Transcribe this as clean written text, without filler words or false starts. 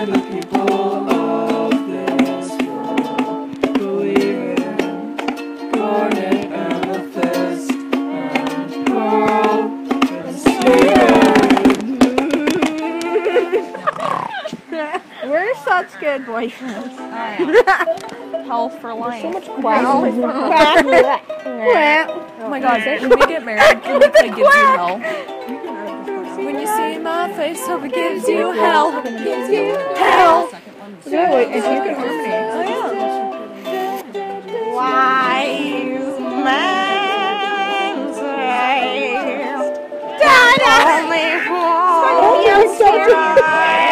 and the people of this world believe in Garnet, Amethyst, and Pearl, and Steven. We're such good boyfriends. Health for life. So much Oh my god, when we get married, can we play Gives You Hell? When you see my face, hope it gives you hell. Gives you hell. Good, and she's good harmony. Wise men say, You're so